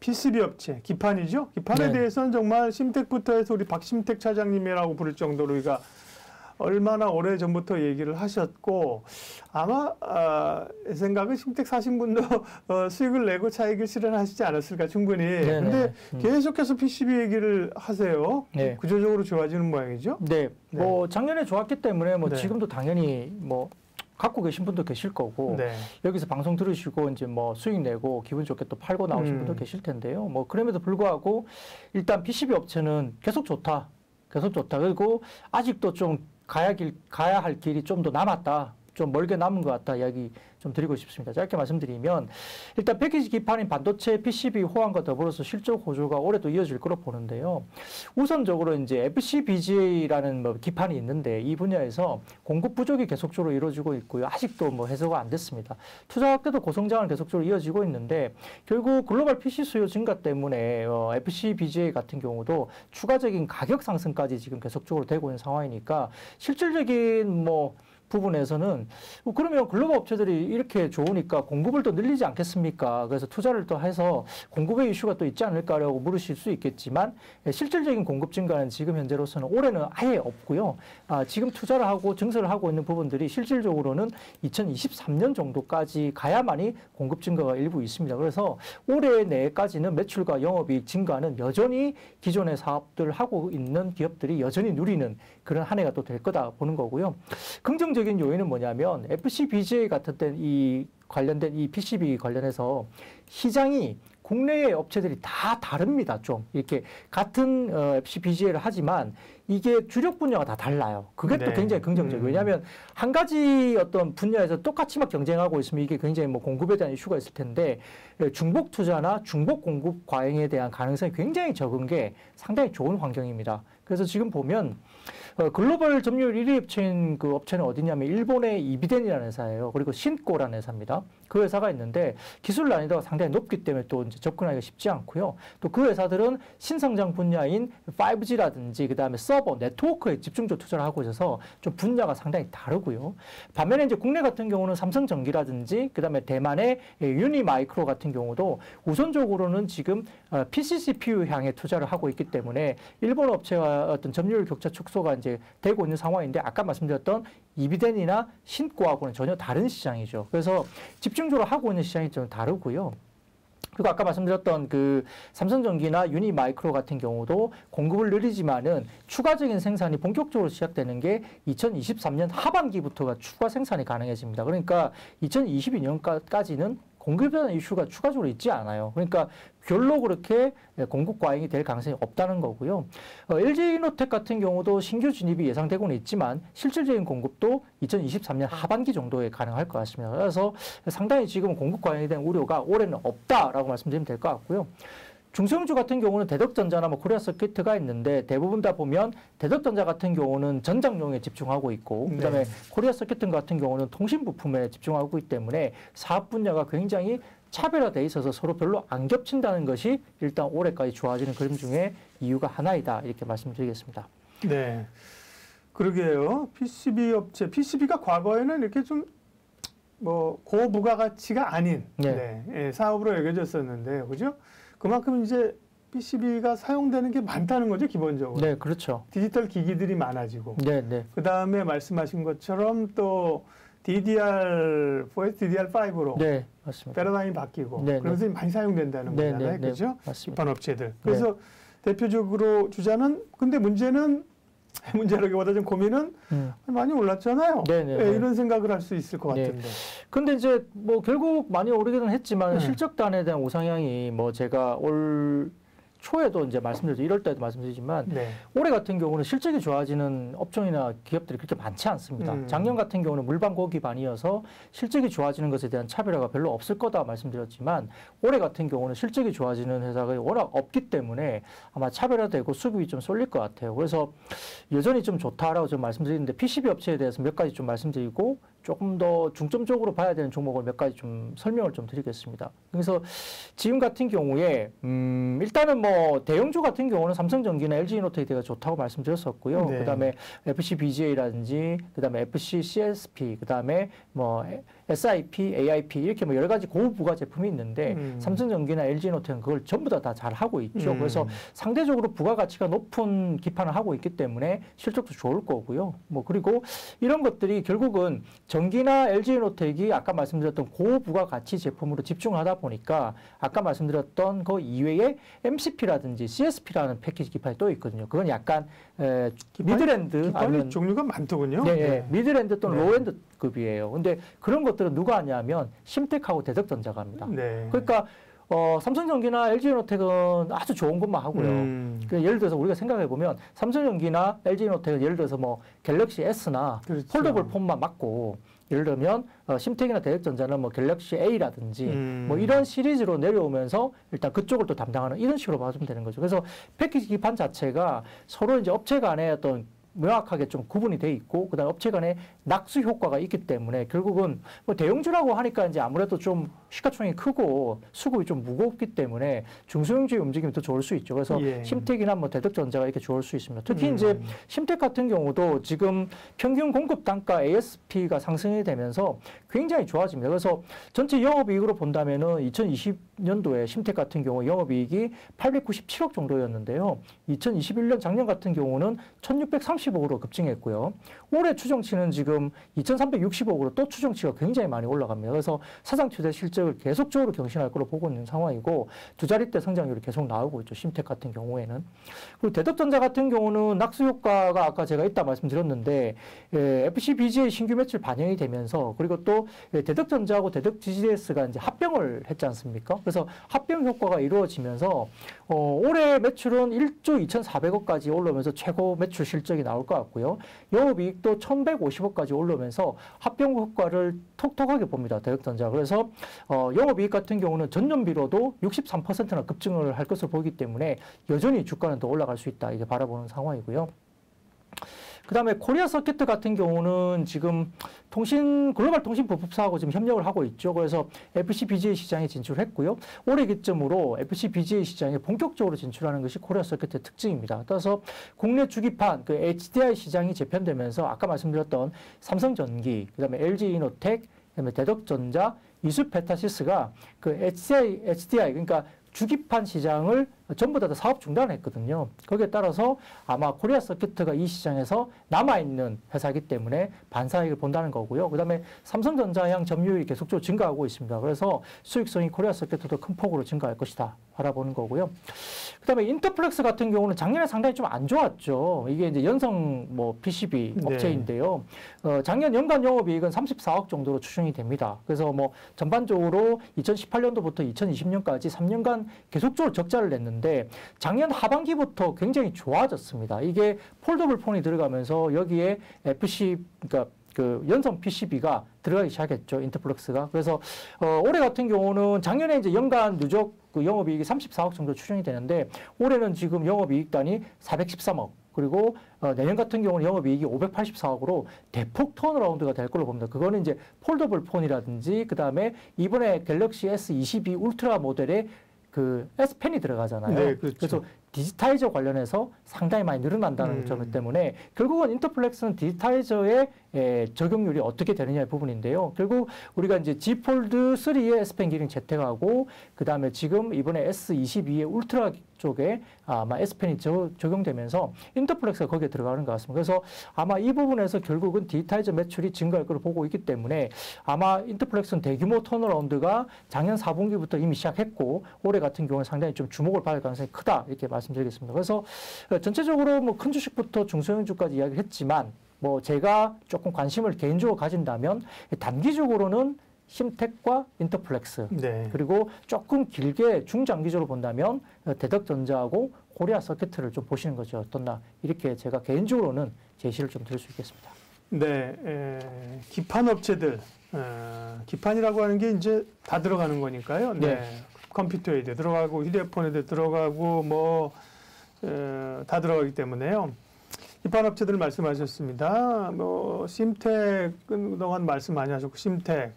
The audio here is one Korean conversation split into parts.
PCB 업체, 기판이죠. 기판에 대해서는 정말 심택부터 해서 우리 박심택 차장님이라고 부를 정도로 우리가 얼마나 오래 전부터 얘기를 하셨고 아마 생각은 심택 사신 분도 수익을 내고 차익을 실현하시지 않았을까 충분히. 근데 계속해서 PCB 얘기를 하세요. 구조적으로 좋아지는 모양이죠. 네. 뭐 작년에 좋았기 때문에 뭐 지금도 당연히 뭐 갖고 계신 분도 계실 거고 여기서 방송 들으시고 이제 뭐 수익 내고 기분 좋게 또 팔고 나오신 분도 계실 텐데요. 뭐 그럼에도 불구하고 일단 PCB 업체는 계속 좋다. 계속 좋다. 그리고 아직도 좀 가야 할 길이 좀 더 남았다. 좀 멀게 남은 것 같다 이야기 좀 드리고 싶습니다. 짧게 말씀드리면 일단 패키지 기판인 반도체 PCB 호황과 더불어서 실적 호조가 올해도 이어질 거로 보는데요. 우선적으로 이제 FC-BGA라는 뭐 기판이 있는데 이 분야에서 공급 부족이 계속적으로 이루어지고 있고요. 아직도 뭐 해소가 안 됐습니다. 투자 때도 고성장은 계속적으로 이어지고 있는데 결국 글로벌 PC 수요 증가 때문에 FC-BGA 같은 경우도 추가적인 가격 상승까지 지금 계속적으로 되고 있는 상황이니까 실질적인 뭐 부분에서는 그러면 글로벌 업체들이 이렇게 좋으니까 공급을 더 늘리지 않겠습니까? 그래서 투자를 더 해서 공급의 이슈가 또 있지 않을까라고 물으실 수 있겠지만 실질적인 공급 증가는 지금 현재로서는 올해는 아예 없고요. 지금 투자를 하고 증설을 하고 있는 부분들이 실질적으로는 2023년 정도까지 가야만이 공급 증가가 일부 있습니다. 그래서 올해 내까지는 매출과 영업이익 증가는 여전히 기존의 사업들을 하고 있는 기업들이 여전히 누리는 그런 한 해가 또 될 거다 보는 거고요. 긍정적인 요인은 뭐냐면 FC-BGA 같은 때 관련된 이 PCB 관련해서 시장이 국내의 업체들이 다 다릅니다. 좀 이렇게 같은 FC-BGA를 하지만 이게 주력 분야가 다 달라요. 그게 또 굉장히 긍정적이에요. 왜냐하면 한 가지 어떤 분야에서 똑같이 막 경쟁하고 있으면 이게 굉장히 뭐 공급에 대한 이슈가 있을 텐데 중복 투자나 중복 공급 과잉에 대한 가능성이 굉장히 적은 게 상당히 좋은 환경입니다. 그래서 지금 보면 글로벌 점유율 1위 업체인 그 업체는 어디냐면 일본의 이비덴이라는 회사예요. 그리고 신코라는 회사입니다. 그 회사가 있는데 기술 난이도가 상당히 높기 때문에 또 이제 접근하기가 쉽지 않고요. 또 그 회사들은 신성장 분야인 5G라든지 그다음에 서버, 네트워크에 집중적으로 투자를 하고 있어서 좀 분야가 상당히 다르고요. 반면에 이제 국내 같은 경우는 삼성전기라든지 그다음에 대만의 유니마이크로 같은 경우도 우선적으로는 지금 PC CPU 향에 투자를 하고 있기 때문에 일본 업체와 어떤 점유율 격차 축소가 이제 되고 있는 상황인데 아까 말씀드렸던 이비덴이나 신코하고는 전혀 다른 시장이죠. 그래서 집중적으로 하고 있는 시장이 좀 다르고요. 그리고 아까 말씀드렸던 그 삼성전기나 유니마이크로 같은 경우도 공급을 늘리지만은 추가적인 생산이 본격적으로 시작되는 게 2023년 하반기부터가 추가 생산이 가능해집니다. 그러니까 2022년까지는 공급에 대한 이슈가 추가적으로 있지 않아요. 그러니까 별로 그렇게 공급 과잉이 될 가능성이 없다는 거고요. LG이노텍 같은 경우도 신규 진입이 예상되고는 있지만 실질적인 공급도 2023년 하반기 정도에 가능할 것 같습니다. 그래서 상당히 지금 공급 과잉에 대한 우려가 올해는 없다라고 말씀드리면 될 것 같고요. 중소형주 같은 경우는 대덕전자나 뭐 코리아 서킷가 있는데 대부분 다 보면 대덕전자 같은 경우는 전장용에 집중하고 있고 그다음에 코리아 서킷 같은 경우는 통신 부품에 집중하고 있기 때문에 사업 분야가 굉장히 차별화돼 있어서 서로 별로 안 겹친다는 것이 일단 올해까지 좋아지는 그림 중에 이유가 하나이다 이렇게 말씀드리겠습니다. 네, 그러게요. PCB 업체, PCB가 과거에는 이렇게 좀 뭐 고부가가치가 아닌 사업으로 여겨졌었는데, 그죠? 그만큼 이제 PCB가 사용되는 게 많다는 거죠, 기본적으로. 네, 그렇죠. 디지털 기기들이 많아지고. 네. 그 다음에 말씀하신 것처럼 또 DDR4에서 DDR5로. 네, 맞습니다. 패러다임이 바뀌고. 그러면서 많이 사용된다는 거잖아요. 그죠? 맞습니다. 기판 업체들. 그래서 대표적으로 주자는, 근데 문제라기보다 좀 고민은 많이 올랐잖아요. 이런 생각을 할 수 있을 것 같은데. 근데 이제 뭐 결국 많이 오르기는 했지만 실적단에 대한 우상향이 뭐 제가 올 초에도 이제 말씀드렸죠. 1월 달에도 말씀드리지만 올해 같은 경우는 실적이 좋아지는 업종이나 기업들이 그렇게 많지 않습니다. 작년 같은 경우는 물방고 기반이어서 실적이 좋아지는 것에 대한 차별화가 별로 없을 거다 말씀드렸지만 올해 같은 경우는 실적이 좋아지는 회사가 워낙 없기 때문에 아마 차별화되고 수급이 좀 쏠릴 것 같아요. 그래서 여전히 좀 좋다라고 좀 말씀드리는데 PCB 업체에 대해서 몇 가지 좀 말씀드리고 조금 더 중점적으로 봐야 되는 종목을 몇 가지 좀 설명을 좀 드리겠습니다. 그래서 지금 같은 경우에 일단은 뭐 대형주 같은 경우는 삼성전기나 LG이노텍이 좋다고 말씀드렸었고요. 그다음에 FC-BGA라든지 그다음에 FC-CSP 그다음에 뭐 SIP, AIP 이렇게 뭐 여러 가지 고부가 제품이 있는데 삼성전기나 LG에너텍은 그걸 전부 다 잘 하고 있죠. 그래서 상대적으로 부가가치가 높은 기판을 하고 있기 때문에 실적도 좋을 거고요. 뭐 그리고 이런 것들이 결국은 전기나 LG에너텍이 아까 말씀드렸던 고부가가치 제품으로 집중하다 보니까 아까 말씀드렸던 그 이외에 MCP라든지 CSP라는 패키지 기판이 또 있거든요. 그건 약간 미드랜드 기판이 종류가 많더군요. 네, 네. 미드랜드 또는 로엔드급이에요. 근데 그런 것들은 누가 하냐면 심텍하고 대덕전자가 합니다. 네. 그러니까 삼성전기나 LG에너텍은 아주 좋은 것만 하고요. 그러니까 예를 들어서 우리가 생각해 보면 삼성전기나 LG에너텍은 예를 들어서 뭐 갤럭시 S나 그렇죠. 폴더블 폰만 맞고 예를 들면 심텍이나 대덕전자는 뭐 갤럭시 A라든지 뭐 이런 시리즈로 내려오면서 일단 그쪽을 또 담당하는 이런 식으로 봐주면 되는 거죠. 그래서 패키지 기판 자체가 서로 이제 업체 간의 어떤 명확하게 좀 구분이 돼 있고 그다음 업체 간에 낙수 효과가 있기 때문에 결국은 뭐 대형주라고 하니까 이제 아무래도 좀 시가총액이 크고 수급이 좀 무겁기 때문에 중소형주의 움직임이 더 좋을 수 있죠. 그래서 심텍이나 뭐 대덕전자가 이렇게 좋을 수 있습니다. 특히 이제 심텍 같은 경우도 지금 평균 공급 단가 ASP가 상승이 되면서 굉장히 좋아집니다. 그래서 전체 영업이익으로 본다면은 2020년도에 심텍 같은 경우 영업이익이 897억 정도였는데요. 2021년 작년 같은 경우는 1630억으로 급증했고요. 올해 추정치는 지금 2360억으로 또 추정치가 굉장히 많이 올라갑니다. 그래서 사상 최대 실적을 계속적으로 경신할 걸로 보고 있는 상황이고 두 자릿대 성장률이 계속 나오고 있죠. 심텍 같은 경우에는. 그리고 대덕전자 같은 경우는 낙수 효과가 아까 제가 있다 말씀드렸는데 FCBGA 신규 매출 반영이 되면서 그리고 또 대덕전자하고 대덕GDS가 이제 합병을 했지 않습니까? 그래서 합병 효과가 이루어지면서 올해 매출은 1조 2,400억까지 올라오면서 최고 매출 실적이 나올 것 같고요. 영업이익도 1,150억까지 올라오면서 합병 효과를 톡톡하게 봅니다. 대덕전자. 그래서 영업이익 같은 경우는 전년비로도 63%나 급증을 할 것으로 보기 때문에 여전히 주가는 더 올라갈 수 있다. 이게 바라보는 상황이고요. 그 다음에 코리아 서킷 같은 경우는 지금 글로벌 통신 부품사하고 지금 협력을 하고 있죠. 그래서 FCBGA 시장에 진출했고요. 올해 기점으로 FCBGA 시장에 본격적으로 진출하는 것이 코리아 서킷의 특징입니다. 따라서 국내 주기판, 그 HDI 시장이 재편되면서 아까 말씀드렸던 삼성전기, 그 다음에 LG이노텍, 그 다음에 대덕전자, 이수페타시스가 그 HDI, 그러니까 주기판 시장을 전부 다 사업 중단했거든요. 거기에 따라서 아마 코리아 서킷가 이 시장에서 남아있는 회사이기 때문에 반사이익을 본다는 거고요. 그 다음에 삼성전자향 점유율이 계속적으로 증가하고 있습니다. 그래서 수익성이 코리아 서킷도 큰 폭으로 증가할 것이다. 바라보는 거고요. 그 다음에 인터플렉스 같은 경우는 작년에 상당히 좀 안 좋았죠. 이게 이제 연성 PCB 업체인데요. 작년 연간 영업이익은 34억 정도로 추정이 됩니다. 그래서 뭐 전반적으로 2018년도부터 2020년까지 3년간 계속적으로 적자를 냈는데 작년 하반기부터 굉장히 좋아졌습니다. 이게 폴더블 폰이 들어가면서 여기에 그러니까 그 연성 PCB가 들어가기 시작했죠. 인터플렉스가. 그래서 올해 같은 경우는 작년에 이제 연간 누적 그 영업이익이 34억 정도 추정이 되는데 올해는 지금 영업이익 단위 413억. 그리고 내년 같은 경우는 영업이익이 584억으로 대폭 턴어라운드가 될 걸로 봅니다. 그거는 이제 폴더블 폰이라든지 그 다음에 이번에 갤럭시 S22 울트라 모델에 그 S펜이 들어가잖아요. 네, 그렇죠. 그래서 디지타이저 관련해서 상당히 많이 늘어난다는 점 때문에 결국은 인터플렉스는 디지타이저의 적용률이 어떻게 되느냐의 부분인데요. 결국 우리가 이제 G 폴드 3의 S펜 기능 채택하고 그 다음에 지금 이번에 S22의 울트라 쪽에 아마 S펜이 적용되면서 인터플렉스가 거기에 들어가는 것 같습니다. 그래서 아마 이 부분에서 결국은 디지타이저 매출이 증가할 것을 보고 있기 때문에 아마 인터플렉스는 대규모 턴어라운드가 작년 4분기부터 이미 시작했고 올해 같은 경우는 상당히 좀 주목을 받을 가능성이 크다 이렇게 말씀드리겠습니다. 그래서 전체적으로 뭐 큰 주식부터 중소형주까지 이야기를 했지만 뭐 제가 조금 관심을 개인적으로 가진다면 단기적으로는 심텍과 인터플렉스 그리고 조금 길게 중장기적으로 본다면 대덕전자하고 코리아 서킷을 좀 보시는 것이 어떻나 이렇게 제가 개인적으로는 제시를 좀 드릴 수 있겠습니다. 네, 기판 업체들 기판이라고 하는 게 이제 다 들어가는 거니까요. 네. 컴퓨터에도 들어가고 휴대폰에도 들어가고 뭐 다 들어가기 때문에요. 기판 업체들 말씀하셨습니다. 뭐 심텍 그동안 말씀 많이 하셨고 심텍,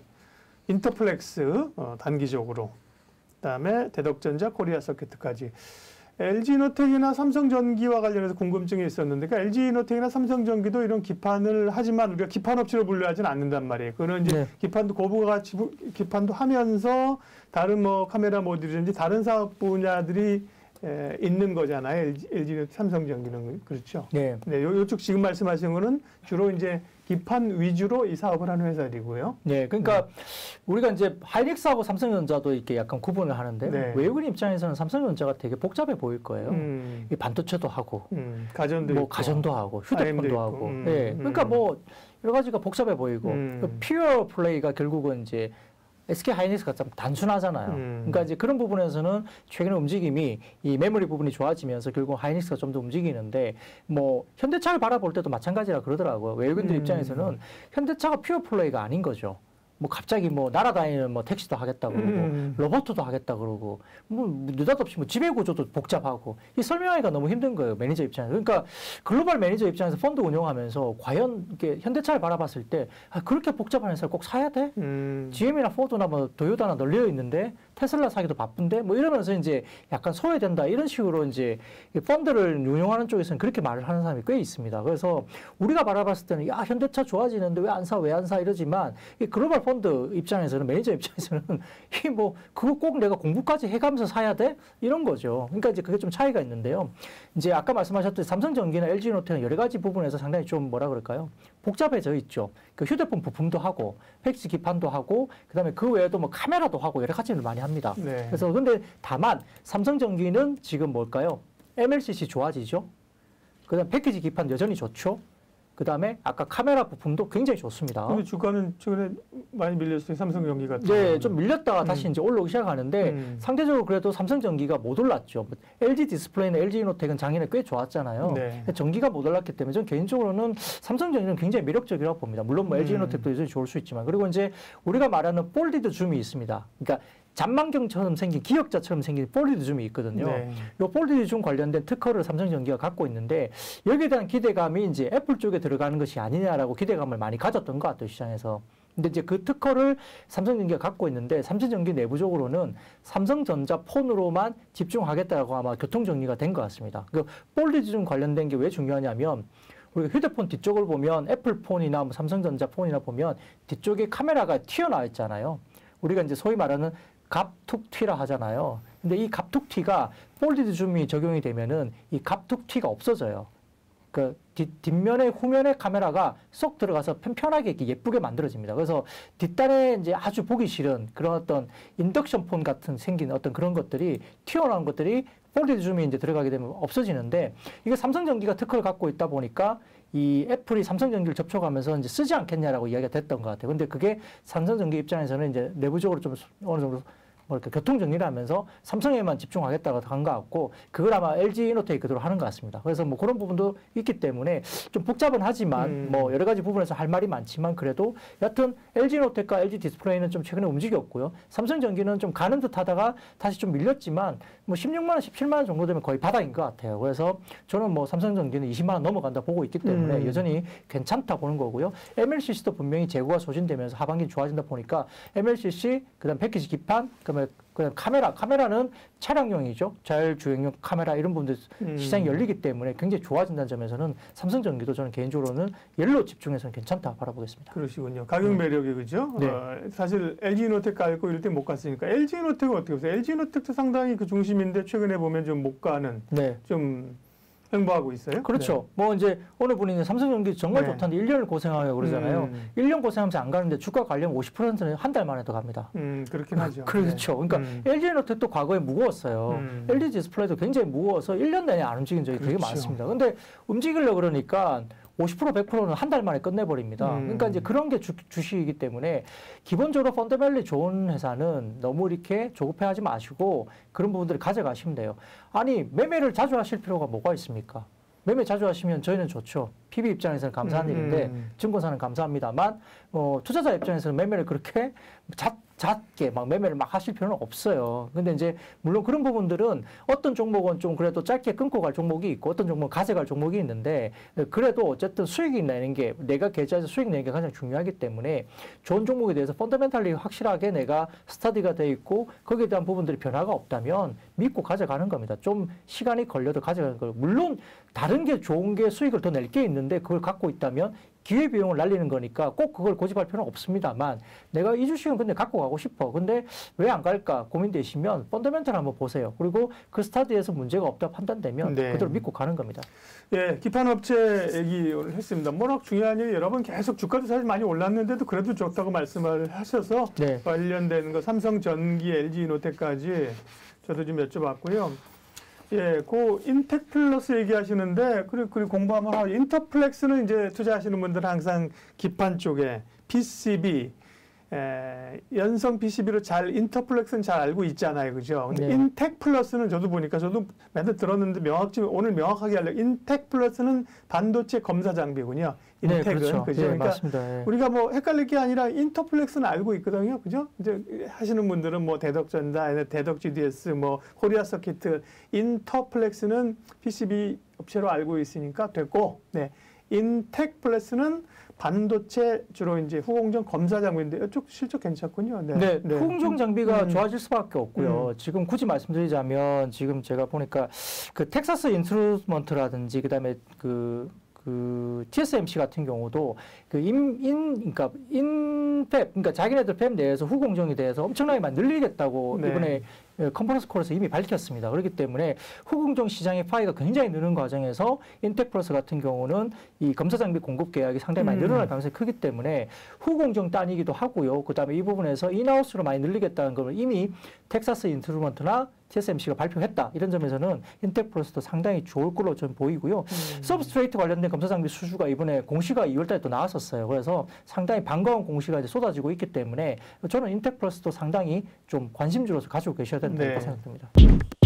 인터플렉스 단기적으로, 그다음에 대덕전자, 코리아 서킷까지 LG이노텍이나 삼성전기와 관련해서 궁금증이 있었는데, 그러니까 LG이노텍이나 삼성전기도 이런 기판을 하지만 우리가 기판업체로 분류하지는 않는단 말이에요. 그거는 이제 기판도 고부가 기판도 하면서 다른 뭐 카메라 모듈이든지 다른 사업 분야들이 있는 거잖아요. LG, 삼성전기는 그렇죠. 네. 네, 요쪽 지금 말씀하신 거는 주로 이제 기판 위주로 이 사업을 하는 회사들이고요. 네, 그러니까 우리가 이제 하이닉스하고 삼성전자도 이렇게 약간 구분을 하는데 외국인 입장에서는 삼성전자가 되게 복잡해 보일 거예요. 이 반도체도 하고, 가전도 뭐 있고, 가전도 하고, 휴대폰도 하고. 네, 그러니까 뭐 여러 가지가 복잡해 보이고, 퓨어 플레이가 결국은 이제 SK 하이닉스가 좀 단순하잖아요. 그러니까 이제 그런 부분에서는 최근에 움직임이 이 메모리 부분이 좋아지면서 결국 하이닉스가 좀 더 움직이는데 뭐 현대차를 바라볼 때도 마찬가지라 그러더라고요. 외국인들 입장에서는 현대차가 퓨어 플레이가 아닌 거죠. 뭐 갑자기 뭐 날아다니는 뭐 택시도 하겠다 그러고 로봇도 하겠다 그러고 뭐 느닷없이 뭐 지배 구조도 복잡하고 이 설명하기가 너무 힘든 거예요. 매니저 입장에서. 그러니까 글로벌 매니저 입장에서 펀드 운영하면서 과연 이렇게 현대차를 바라봤을 때 그렇게 복잡한 회사를 꼭 사야 돼? GM이나 포드나 뭐 도요타나 널려 있는데 테슬라 사기도 바쁜데 뭐 이러면서 이제 약간 소외된다 이런 식으로 이제 펀드를 운영하는 쪽에서는 그렇게 말을 하는 사람이 꽤 있습니다. 그래서 우리가 바라봤을 때는 야 현대차 좋아지는데 왜 안 사 왜 안 사 이러지만 이 글로벌 펀드 입장에서는 매니저 입장에서는 이 뭐 그거 꼭 내가 공부까지 해가면서 사야 돼 이런 거죠. 그러니까 이제 그게 좀 차이가 있는데요. 이제 아까 말씀하셨듯이 삼성전기나 LG이노텍은 여러 가지 부분에서 상당히 좀 뭐라 그럴까요? 복잡해져 있죠. 그 휴대폰 부품도 하고 팩스 기판도 하고 그다음에 그 외에도 뭐 카메라도 하고 여러 가지를 많이 합니다. 네. 그래서 근데 다만 삼성전기는 지금 뭘까요? MLCC 좋아지죠. 그다음 패키지 기판 여전히 좋죠. 그다음에 아까 카메라 부품도 굉장히 좋습니다. 근데 주가는 최근에 많이 밀렸어요. 삼성전기 같은 네, 좀 밀렸다가 다시 이제 올라오기 시작하는데 상대적으로 그래도 삼성전기가 못 올랐죠. LG 디스플레이나 LG이노텍은 작년에 꽤 좋았잖아요. 네. 전기가 못 올랐기 때문에 저는 개인적으로는 삼성전기는 굉장히 매력적이라고 봅니다. 물론 뭐 LG이노텍도 여전히 좋을 수 있지만 그리고 이제 우리가 말하는 폴디드 줌이 있습니다. 그러니까 잔망경처럼 생긴 기역자처럼 생긴 폴디드 줌이 있거든요. 네. 이 폴디드 줌 관련된 특허를 삼성전기가 갖고 있는데 여기에 대한 기대감이 이제 애플 쪽에 들어가는 것이 아니냐라고 기대감을 많이 가졌던 것 같아요, 시장에서. 근데 이제 그 특허를 삼성전기가 갖고 있는데 삼성전기 내부적으로는 삼성전자 폰으로만 집중하겠다고 아마 교통정리가 된 것 같습니다. 그 폴디드 줌 관련된 게 왜 중요하냐면 우리가 휴대폰 뒤쪽을 보면 애플 폰이나 뭐 삼성전자 폰이나 보면 뒤쪽에 카메라가 튀어나와 있잖아요. 우리가 이제 소위 말하는 갑툭튀라 하잖아요. 근데 이 갑툭튀가 폴디드 줌이 적용이 되면은 이 갑툭튀가 없어져요. 그 뒷면에 후면에 카메라가 쏙 들어가서 편하게 이렇게 예쁘게 만들어집니다. 그래서 뒷단에 이제 아주 보기 싫은 그런 어떤 인덕션 폰 같은 생긴 어떤 그런 것들이 튀어나온 것들이 폴디드 줌이 이제 들어가게 되면 없어지는데 이게 삼성전기가 특허를 갖고 있다 보니까 이 애플이 삼성전기를 접촉하면서 이제 쓰지 않겠냐라고 이야기가 됐던 것 같아요. 근데 그게 삼성전기 입장에서는 이제 내부적으로 좀 어느 정도 뭐랄까 교통정리를 하면서 삼성에만 집중하겠다고 한 것 같고 그걸 아마 LG이노텍이 그대로 하는 것 같습니다. 그래서 뭐 그런 부분도 있기 때문에 좀 복잡은 하지만 뭐 여러 가지 부분에서 할 말이 많지만 그래도 여하튼 LG이노텍과 LG 디스플레이는 좀 최근에 움직였고요. 삼성전기는 좀 가는 듯 하다가 다시 좀 밀렸지만 뭐 16만 원, 17만 원 정도 되면 거의 바닥인 것 같아요. 그래서 저는 뭐 삼성전기는 20만 원 넘어간다 보고 있기 때문에 여전히 괜찮다 보는 거고요. MLCC도 분명히 재고가 소진되면서 하반기 좋아진다 보니까 MLCC 그다음 패키지 기판 그다음 카메라는 차량용이죠. 자율주행용 카메라 이런 부분들 시장이 열리기 때문에 굉장히 좋아진다는 점에서는 삼성전기도 저는 개인적으로는 옐로 집중해서는 괜찮다 바라보겠습니다. 그러시군요. 가격 매력이 그죠? 네. 사실 LG이노텍 깔고 이럴 때 못 갔으니까 LG이노텍은 어떻게 보세요? LG이노텍도 상당히 그 중심인데 최근에 보면 좀 못 가는 좀 횡보하고 있어요? 그렇죠. 네. 뭐 이제 어느 분이 삼성전기 정말 좋다는데 1년을 고생하고 그러잖아요. 1년 고생하면서 안 가는데 주가 관련 50%는 한 달 만에 더 갑니다. 그렇긴 하죠. 그렇죠. 그러니까 LG이노텍도 과거에 무거웠어요. LG 디스플레이도 굉장히 무거워서 1년 내내 안 움직인 적이 되게 많습니다. 근데 움직이려고 그러니까 50% 100%는 한 달 만에 끝내버립니다. 그러니까 이제 그런 게 주식이기 때문에 기본적으로 펀더멜리 좋은 회사는 너무 이렇게 조급해하지 마시고 그런 부분들을 가져가시면 돼요. 아니 매매를 자주 하실 필요가 뭐가 있습니까? 매매 자주 하시면 저희는 좋죠. PB 입장에서는 감사한 일인데 증권사는 감사합니다만 투자자 입장에서는 매매를 그렇게 잦게 막 매매를 막 하실 필요는 없어요. 근데 이제 물론 그런 부분들은 어떤 종목은 좀 그래도 짧게 끊고 갈 종목이 있고 어떤 종목은 가져갈 종목이 있는데 그래도 어쨌든 수익이 내는 게 내가 계좌에서 수익 내는 게 가장 중요하기 때문에 좋은 종목에 대해서 펀더멘탈리 확실하게 내가 스터디가 돼 있고 거기에 대한 부분들이 변화가 없다면 믿고 가져가는 겁니다. 좀 시간이 걸려도 가져가는 거예요. 물론 다른 게 좋은 게 수익을 더 낼 게 있는데 그걸 갖고 있다면 기회비용을 날리는 거니까 꼭 그걸 고집할 필요는 없습니다만 내가 이 주식은 근데 갖고 가고 싶어. 근데 왜 안 갈까 고민되시면 펀더멘탈 한번 보세요. 그리고 그 스타디에서 문제가 없다 판단되면 네. 그대로 믿고 가는 겁니다. 예, 기판업체 얘기 오늘 했습니다. 워낙 중요한 일이 여러분 계속 주가도 사실 많이 올랐는데도 그래도 좋다고 말씀을 하셔서 네. 관련된 거 삼성전기, LG노텍까지 저도 좀 여쭤봤고요. 예, 그 인텍플러스 얘기하시는데 그리고 공부 한번 하고 인터플렉스는 이제 투자하시는 분들은 항상 기판 쪽에 PCB 연성 PCB로 인터플렉스는 잘 알고 있잖아요, 그죠? 근데 네. 인텍플러스는 저도 보니까 저도 맨날 들었는데 오늘 명확하게 하려고 인텍플러스는 반도체 검사 장비군요. 인텍은 네, 그렇죠. 그죠? 네, 그러니까 맞습니다. 네. 우리가 뭐 헷갈릴 게 아니라 인터플렉스는 알고 있거든요, 그죠? 이제 하시는 분들은 뭐 대덕전자, 대덕GDS, 뭐 코리아서키트, 인터플렉스는 PCB 업체로 알고 있으니까 됐고, 네, 인텍플러스는 반도체 주로 이제 후공정 검사 장비인데 이쪽 실적 괜찮군요. 네, 후공정 장비가 좋아질 수밖에 없고요. 지금 굳이 말씀드리자면 지금 제가 보니까 그 텍사스 인스트루먼트라든지 그다음에 그 TSMC 같은 경우도 그러니까 자기네들 팹 내에서 후공정에 대해서 엄청나게 많이 늘리겠다고 네. 이번에 컨퍼런스 콜에서 이미 밝혔습니다. 그렇기 때문에 후공정 시장의 파이가 굉장히 느는 과정에서 인텍플러스 같은 경우는 이 검사 장비 공급 계약이 상당히 많이 늘어날 가능성이 크기 때문에 후공정 단위기도 하고요. 그다음에 이 부분에서 인하우스로 많이 늘리겠다는 걸 이미 텍사스 인스트루먼트나 TSMC가 발표했다. 이런 점에서는 인텍플러스도 상당히 좋을 걸로 저는 보이고요. 서브스트레이트 관련된 검사 장비 수주가 이번에 공시가 2월 달에 또 나왔었어요. 그래서 상당히 반가운 공시가 이제 쏟아지고 있기 때문에 저는 인텍플러스도 상당히 좀 관심주로서 가지고 계셔야 된다고 생각됩니다.